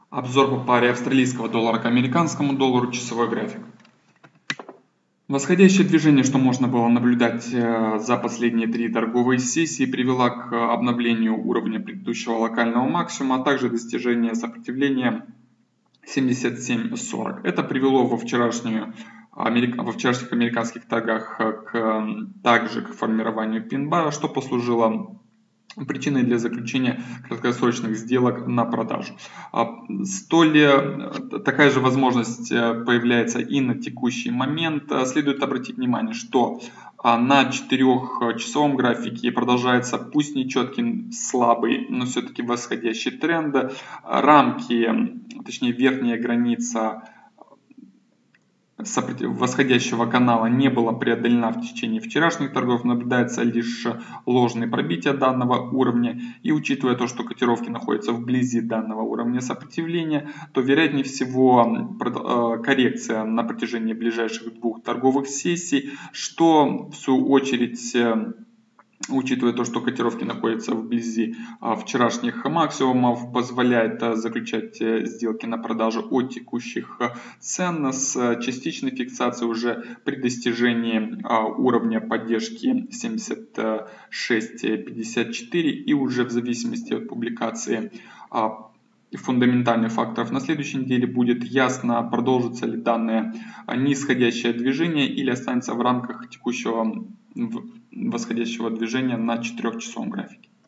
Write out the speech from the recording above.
Обзор по паре австралийского доллара к американскому доллару, часовой график. Восходящее движение, что можно было наблюдать за последние три торговые сессии, привело к обновлению уровня предыдущего локального максимума, а также достижения сопротивления 77.40. Это привело во вчерашних американских торгах также к формированию пин-бара, что послужило причиной для заключения краткосрочных сделок на продажу. Такая же возможность появляется и на текущий момент. Следует обратить внимание, что на 4-часовом графике продолжается пусть нечеткий, слабый, но все-таки восходящий тренд. Точнее верхняя граница восходящего канала не была преодолена в течение вчерашних торгов, наблюдается лишь ложное пробитие данного уровня, и учитывая то, что котировки находятся вблизи данного уровня сопротивления, то вероятнее всего коррекция на протяжении ближайших двух торговых сессий, что в свою очередь, учитывая то, что котировки находятся вблизи вчерашних максимумов, позволяет заключать сделки на продажу от текущих цен с частичной фиксацией уже при достижении уровня поддержки 76.54, и уже в зависимости от публикации фундаментальных факторов на следующей неделе будет ясно, продолжится ли данное нисходящее движение или останется в рамках текущего восходящего движения на 4-часовом графике.